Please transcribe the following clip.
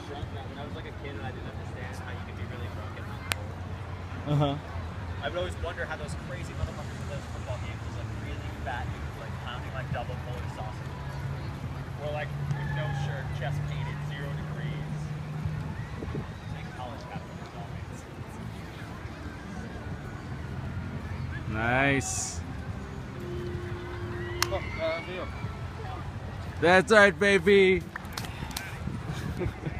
drunk when I was like a kid and I didn't understand how you could be really drunk and not cold. I would always wonder how those crazy motherfuckers in those football games was like really fat dudes like pounding like double Polish sausage. Or like with no shirt, chest painted, 0 degrees. Like college capitalism all makes sense. Nice. Oh, That's right, baby.